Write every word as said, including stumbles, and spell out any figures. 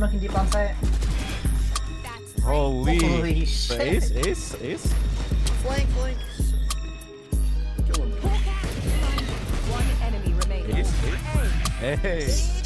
semakin deep on site. Holy, Holy shit. Ace, ace, ace. Flank, flank. Kill him. One enemy remaining. Ace, ace. Hey.